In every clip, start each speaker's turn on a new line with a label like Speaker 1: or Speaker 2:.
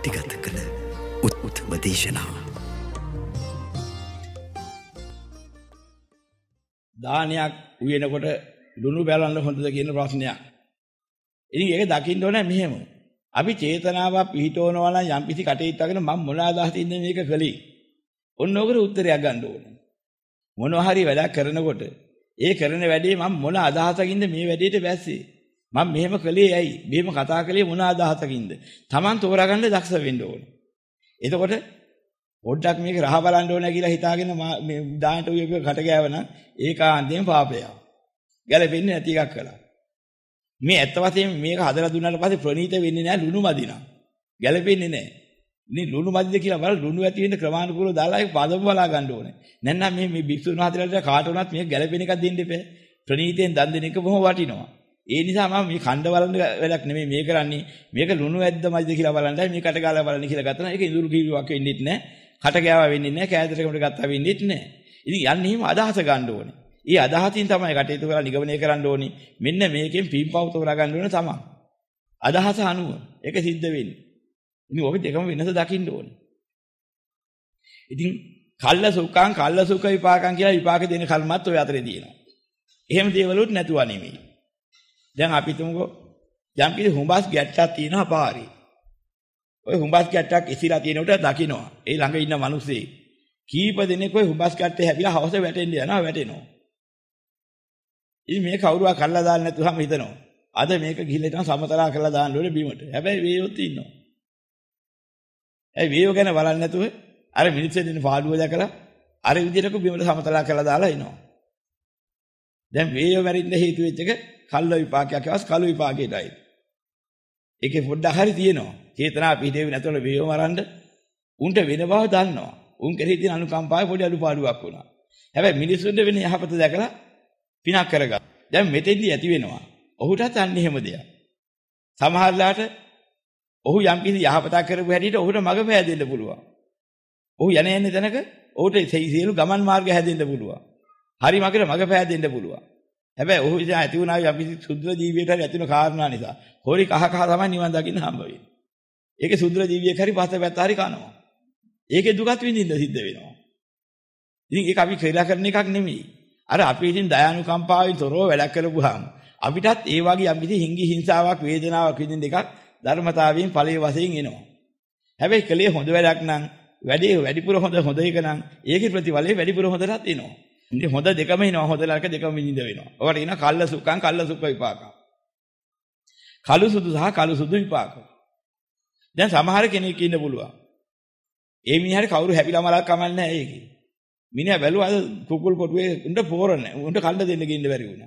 Speaker 1: පටිගත කළ උත්ම දේශනාව.
Speaker 2: දානයක් උයනකොට ලුණු බැලන්න හොඳද කියන ප්‍රශ්නයක්. ඉතින් ඒක දකින්න ඕනේ මෙහෙම. අපි චේතනාවක් පිහිටවනවා නම් යම්කිසි කටයුත්තකට මම මොන අදහසින්ද මේක කළේ? ඔන්න ඔකට උත්තරයක් ගන්න ඕනේ. මොනවා හරි වැඩක් කරනකොට ඒ කරන වැඩේ මම මොන අදහසකින්ද මේ වැඩේට බැස්සේ? මම මෙහෙම කළේ ඇයි? මෙහෙම කතා කළේ මොන අදහසකින්ද? Taman තෝරාගන්න දක්ෂ වෙන්න ඕනේ. එතකොට පොඩ්ඩක් මේක රහ බලන්න ඕනේ කියලා හිතාගෙන මේ දානට උයක කට ගෑවනම් ඒකාන්තයෙන් පාපයක්. ගැලපෙන්නේ නැති එකක් කළා. මේ ඇත්ත වශයෙන්ම මේක හදලා දුන්නාට පස්සේ ප්‍රණීත වෙන්නේ නැහැ ලුණු මදි නම්. ගැලපෙන්නේ නැහැ. ඉතින් ලුණු මදිද කියලා බලලා ලුණු ඇති වෙන්න ක්‍රමානුකූලව දාලා ඒක පදම බලා ගන්න ඕනේ. නැත්නම් මේ භික්ෂුන් වහන්සේලාට කාට වුණත් මේක ගැලපෙන එකක් දෙන්න එපා. ප්‍රණීතයෙන් දන් දෙන එක බොහොම වටිනවා. ඒ නිසා මම මේ ඛණ්ඩ බලන වැඩක් නෙමෙයි මේ කරන්නේ. මේක ලුණු ඇද්ද මදිද කියලා බලන්නයි මේ කට ගාලා බලන්න කියලා ගත්තා. ඒක ඉඳුරු කිවිවක් වෙන්නෙත් නැහැ. කට ගෑවා වෙන්නේ නැහැ. කෑදරකමට ගත්තා වෙන්නෙත් නැහැ. ඉතින් යන්නේ එහෙම අදහස ගන්න ඕනේ. ඒ අදහසින් තමයි කටයුතු කරලා නිගමනය කරන්න ඕනේ. මෙන්න මේකෙන් පින්පව් තෝරා ගන්න ඕනේ තමයි. අදහස අනුව ඒක සිද්ධ වෙන්නේ. ඉතින් ඔබ දෙකම වෙනස දකින්න ඕනේ. ඉතින් කල්ල සුඛ විපාකම් කියලා විපාක දෙන කල්මත් ඔය අතරේ තියෙනවා. එහෙම දේවලුත් නැතුව නෙමෙයි. දැන් අපි තුමුකෝ යම් කිසි හුඹස් ගැට්ටක් තියෙනවා පාරේ. ඔය හුඹස් ගැට්ටක් ඉසිලා තියෙනකොට දකින්නවා. ඒ ළඟ ඉන්න මිනිස්සේ කීප දෙනෙක් ඔය හුඹස් ගැට්ටේ හැපිලා හවස වැටෙන්න යනවා වැටෙනවා. ඉතින් මේ කවුරුවා කල්ලා දාන්න නැතුවම හිතනවා. අද මේක ගිහිල්ලා හිටන් සමතලා කරලා දාන්න ඕනේ බීමට. හැබැයි වේයොත් ඉන්නවා. ඒ වේයෝ ගැන බලන්නේ නැතුව අර මිනිස්සුන් දෙන පාඩුව දැකලා අර විදිහට බීමට සමතලා කරලා දාලා ඉනවා. දැන් වේයෝ මැරින්න හේතු වෙච්ච එක කල්ල විපාකයක් අවස් කළු විපාකයටයි. ඒකේ පොඩ්ඩක් හරි තියෙනවා. චේතනා පිටේ නැතුව වේයෝ මරන්න උන්ට වෙන බව දන්නවා. උන් කෙරෙහි තියෙන අනුකම්පාවේ පොඩි අඩුපාඩුවක් වුණා. හැබැයි මිනිස්සුන්ට වෙන යහපත දැකලා පිනක් කරගන්න. දැන් මෙතෙන්දී ඇති වෙනවා. ඔහුටත් අන්න එහෙම දෙයක්. සමහරලාට ඔහු යම් කිසි යහපතක් කරපු හැටියට ඔහුට මඟ පෑදෙන්න පුළුවන්. ඔහු යන්නේ තැනක ඔහුට සියලු ගමන් මාර්ග හැදෙන්න පුළුවන්. හරි මගට මඟ පෑදෙන්න පුළුවන්. හැබැයි ඔහු ඉතින් ඇති වුණා යම් කිසි සුද්ධ ජීවිතයකට ඇති වෙන කාරණා නිසා. හොරි කහ තමයි නිවන් දකින්න හම්බ වෙන්නේ. ඒකේ සුද්ධ ජීවියෙක් හරි පස්සපැත්ත හරි කනවා. ඒකේ දුකත් විඳින්න සිද්ධ වෙනවා. ඉතින් ඒක අපි ක්‍රියා කරන එකක් නෙමෙයි. අර අපි ඉතින් දයානුකම්පාවෙන් තොරව වැඩ කරපුවාම අපිටත් ඒ වගේ යම් කිසි හිංගි හිංසාවක් වේදනාවක් විඳින්න එකක් ධර්මතාවයෙන් ඵලයේ වශයෙන් එනවා. හැබැයි කලේ හොඳ වැඩක් නම් වැඩේ වැඩිපුර හොඳ එක නම් ඒකේ ප්‍රතිඵලය වැඩිපුර හොඳටත් එනවා. ඉතින් හොඳ දෙකම එනවා හොඳ නරක දෙකම විඳින්න වෙනවා. ඔකට කියනවා කල්ල සුඛ විපාක. කළු සුදු සහ කළු සුදු විපාක. දැන් සමහර කෙනෙක් ඉන්න පුළුවන්. ඒ මිනිහට කවුරු හැපිලා මලක් කමන්නේ නැහැ ඒකේ. මිනිහා බැලුවා අද කුකුල් කොටුවේ උන්ට පෝරන්නේ. උන්ට කන්න දෙන්න ගින්න බැරි වුණා.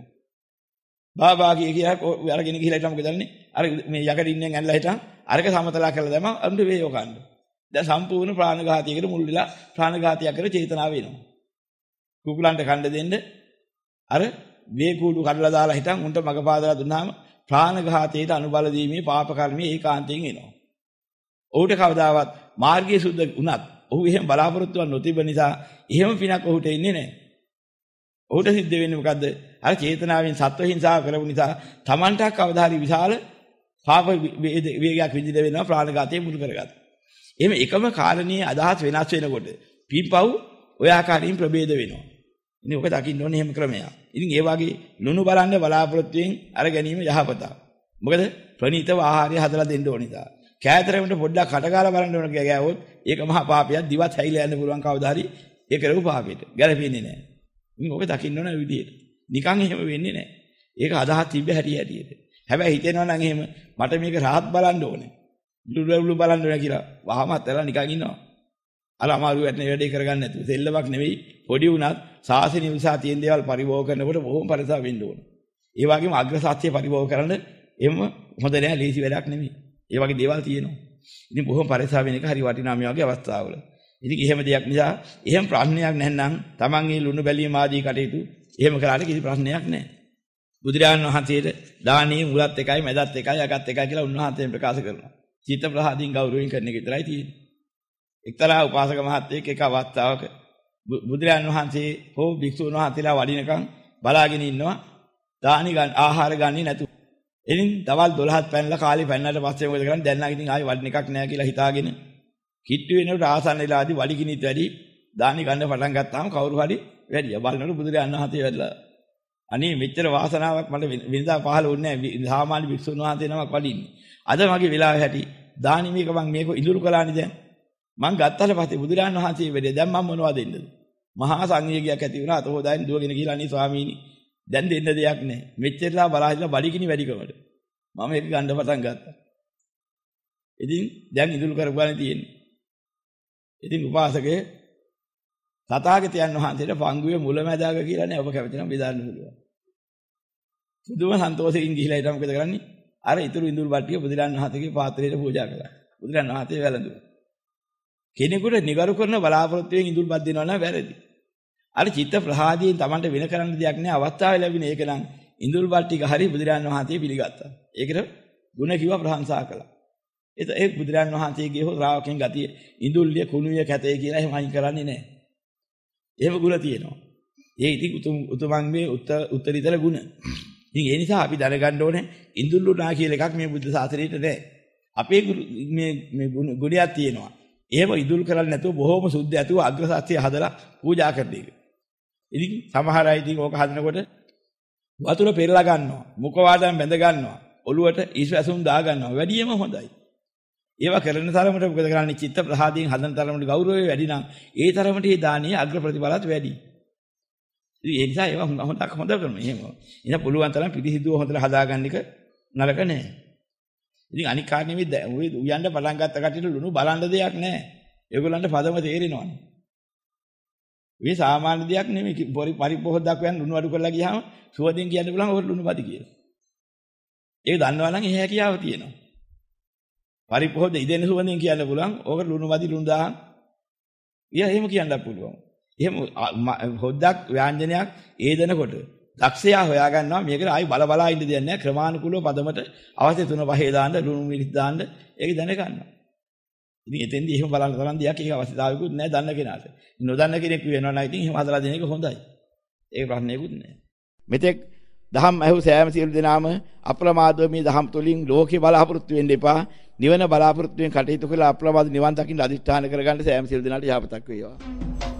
Speaker 2: බාබා කියලා අරගෙන ගිහලා හිටම මොකද දන්නේ? අර මේ යකඩ ඉන්නෙන් ඇනලා හිටන් අරක සමතලා කරලා දැම්ම අඳු වේයෝ කන්න. දැන් සම්පූර්ණ ප්‍රාණඝාතයකට මුල් වෙලා ප්‍රාණඝාතයක් කර චේතනාව වෙනවා. කුකුලන්ට කන්න දෙන්න අර වේ කූඩු කඩලා දාලා හිටන් උන්ට මග පාදලා දුන්නාම ප්‍රාණඝාතයට අනුබල දීමේ පාප කර්මයේ ඒකාන්තයෙන් එනවා. ඔහුට කවදාවත් මාර්ගයේ සුද්ධ වුණත් ඔහු එහෙම බලාපොරොත්තු වෙන නොතිබෙන නිසා එහෙම පිනක් ඔහුට ඉන්නේ නැහැ. ඔහුට සිද්ධ වෙන්නේ මොකද්ද? අර චේතනාවෙන් සත්ව හිංසාව කරපු නිසා Tamanට කවදාහරි විශාල පාප වේගයක් විඳින වෙනවා ප්‍රාණඝාතයේ මුල් කරගත්තා. එහෙම එකම කාරණේ අදහස් වෙනස් වෙනකොට පින්පව් ඔය ආකාරයෙන් ප්‍රභේද වෙනවා. ඉතින් ඔක දකින්න ඕනේ එහෙම ක්‍රමයක්. ඉතින් ඒ වගේ ලුණු බලන්න බලාපොරොත්තුෙන් අර ගැනීම යහපත. මොකද ප්‍රණීතව ආහාරය හදලා දෙන්න ඕන නිසා. කෑදරකට පොඩ්ඩක් කටකාලා බලන්න ඕන කියලා ගෑවොත් ඒක මහා පාපයක්. දිවත් හැයිලා යන්න පුළුවන් කවදාහරි ඒ කරපු පාපෙට. ගැලපෙන්නේ නැහැ. ඉතින් ඔක දකින්න ඕන විදියට. නිකන් එහෙම වෙන්නේ නැහැ. ඒක අදහස් තිබ්බ හැටියට. හැබැයි හිතෙනවා නම් එහෙම මට මේක රහත් බලන්න ඕනේ. ලුළු බලන්න ඕනේ කියලා වහමත් ඇලා නිකන් ඉන්නවා. අර අමාරු වැඩේ කරගන්න නැතුව සෙල්ලමක් නෙවෙයි පොඩි උනත් සාසනික නිසා තියෙන දේවල් පරිභෝග කරනකොට බොහොම පරිසම් වෙන්න ඕන. ඒ වගේම අග්‍ර සත්‍ය පරිභෝග කරන්න එම හොඳ නෑ ලේසි වැඩක් නෙවෙයි. ඒ වගේ දේවල් තියෙනවා. ඉතින් බොහොම පරිසම් වෙන එක හරි වටිනා මේ වගේ අවස්ථාවල. ඉතින් එහෙම දෙයක් නිසා එහෙම ප්‍රශ්නයක් නැත්නම් Taman මේ ලුණු බැලීම ආදී කටයුතු එහෙම කරාට කිසි ප්‍රශ්නයක් නැහැ. බුදුරජාණන් වහන්සේට දානීය මුලත් එකයි මැදත් එකයි අගත් එකයි කියලා උන්වහන්සේ ප්‍රකාශ කරනවා. චිත්ත ප්‍රහාදීන් ගෞරවයෙන් කරන එක විතරයි තියෙන්නේ. එක්තරා උපාසක මහත්තයෙක් එක අවස්ථාවක බුදුරජාණන් වහන්සේ හෝ භික්ෂුන් වහන්සේලා වඩිනකම් බලාගෙන ඉන්නවා දානි ආහාර ගන්නේ නැතුව. එනින් දවල් 12ත් පැනලා කාලේ පැනනට පස්සේ මොකද කරන්නේ? දැන් නම් ඉතින් ආයෙ වඩන එකක් නැහැ කියලා හිතාගෙන කිට්ටු වෙනකොට ආසන්න වෙලාදී වඩි කිනිත් වැඩි දානි ගන්න පටන් ගත්තාම කවුරු හරි වැඩිය. බලනකොට බුදුරජාණන් වහන්සේ වැඩිලා. අනේ මෙච්චර වාසනාවක් මට වෙනදා පහළ වුණේ නැහැ. සාමාන්‍ය භික්ෂුන් වහන්සේ නමක් වඩින්නේ. අද මගේ වෙලාව හැටි දානි මේක මම මේක ඉඳුරු කළානේ දැන්. මං ගත්තට පස්සේ බුදුරජාණන් වහන්සේ වෙලේ දැන් මම මොනවද දෙන්නද? මහා සංවේගයක් ඇති වුණා. අත හොදාගෙන දුවගෙන ගිහලා අනේ ස්වාමීනි දැන් දෙන්න දෙයක් නැහැ. මෙච්චරලා බලාහිලා බඩගිනි වැඩිකමට. මම ඒක ගන්න පටන් ගත්තා. ඉතින් දැන් ඉඳුරු කරගන්න තියෙන්නේ. ඉතින් උපාසකේ තථාගතයන් වහන්සේට පංගුවේ මුලැමැදාග කියලා නෑ ඔබ කැමති නම් බෙදාන්න පුළුවන්. සුදුම සන්තෝෂයෙන් ගිහිලා ඊට මොකද කරන්නේ? අර ඉතුරු ඉඳුරු බට්ටිය බුදුරජාණන් වහන්සේගේ පාත්‍රයට පූජා කළා. බුදුරජාණන් වහන්සේ වැළඳුවා. කෙනෙකුට නිගරු කරන බලාපොරොත්තුවෙන් ඉඳුරු බත් දෙනවා නම් වැරදි. අර චිත්ත ප්‍රහාදයෙන් Tamanට වෙන කරන්න දෙයක් නෑ අවස්ථාව ලැබුණේ ඒක නම් ඉඳුරු බට්ටික හරි බුදුරජාණන් වහන්සේ පිළිගත්තා. ඒකට ගුණ කිව්වා ප්‍රශංසා කළා. ඒ බුදුරජාණන් වහන්සේගේ හෝ ශ්‍රාවකයන් ගතිය ඉඳුල්ලිය කුණුය කැතේ කියලා එහෙම අයින් කරන්නේ නෑ. එහෙම ගුණ තියෙනවා. ඒ ඉතින් උතුමන්ගේ උත්තරීතර ගුණ. ඉතින් ඒ නිසා අපි දැනගන්න ඕනේ ඉඳුල්ලුනා කියලා එකක් මේ බුද්ධ ශාසනයේට නැහැ. අපේ මේ ගුණයක් තියෙනවා. එහෙම ඉඳුල් කරන්නේ නැතුව බොහොම සුද්ධ ඇතුව අග්‍රසත්‍ය හදලා පූජා කරන එක. ඉතින් සමහර අය ඉතින් ඕක හදනකොට වතුර පෙරලා ගන්නවා. මුඛ වාදම් බැඳ ගන්නවා. ඔළුවට ඊස් වැසුම් දා ගන්නවා. වැඩියම හොඳයි. ඒවා කරන තරමට මොකද කරන්නේ? චිත්ත ප්‍රහාදයෙන් හදන තරමට ගෞරවය වැඩි නම් ඒ තරමට මේ දානීය අග්‍ර ප්‍රතිඵලات වැඩි. ඉතින් ඒ නිසා ඒවා හොඳ කරනවා. එහෙම. ඉතින් පුළුවන් තරම් පිළිසිදුව හොඳට හදාගන්න එක නරක නෑ. ඉතින් අනික් කාරණේ මේ ඔය උයන්න පටන් ගත්ත කටියට ලුණු බලන්න දෙයක් නෑ. ඒගොල්ලන්ට පදම තේරෙනවනේ. මේ සාමාන්‍ය දෙයක් නෙමෙයි. පරිපෝහොද්දක් වයන් ලුණු අඩු කරලා ගියාම සුවදෙන් කියන්න පුළුවන් ඔය ලුණු බදි කියලා. ඒක දන්නවා නම් ඒ හැකියාව තියෙනවා. පරිපෝහොද්ද ඉදෙන සුවදෙන් කියන්න පුළුවන් ඕක ලුණු බදි ලුණු දාහන්. එහෙම කියන්නත් පුළුවන්. එහෙම හොද්දක් ව්‍යංජනයක් ඒදනකොට දක්ෂයා හොයා ගන්නවා මේකට ආයි බල ඉන්න දෙයක් නැහැ ක්‍රමානුකූලව පදමට අවශ්‍ය 3-5 දාන්න ලුණු මිරිස් දාන්න ඒක දැන ගන්නවා. ඉතින් එතෙන්දී එහෙම බලන්න තරම් දෙයක් ඒක අවශ්‍යතාවයකුත් නැහැ දන්න කෙනාට. නොදන්න කෙනෙක් වෙනවා නම් ඉතින් එහෙම හදලා දෙන එක හොඳයි. ඒක ප්‍රශ්නයකුත් නැහැ. මෙතෙක් දහම් ඇහු සෑම සියලු දෙනාම අප්‍රමාදව මේ දහම් තුලින් ලෝකේ බලාපොරොත්තු වෙන්න එපා. නිවන බලාපොරොත්තුෙන් කටයුතු කළ අප්‍රමාද නිවන් දකින්න අදිෂ්ඨාන කරගන්න සෑම සියලු දෙනාට යහපතක් වේවා.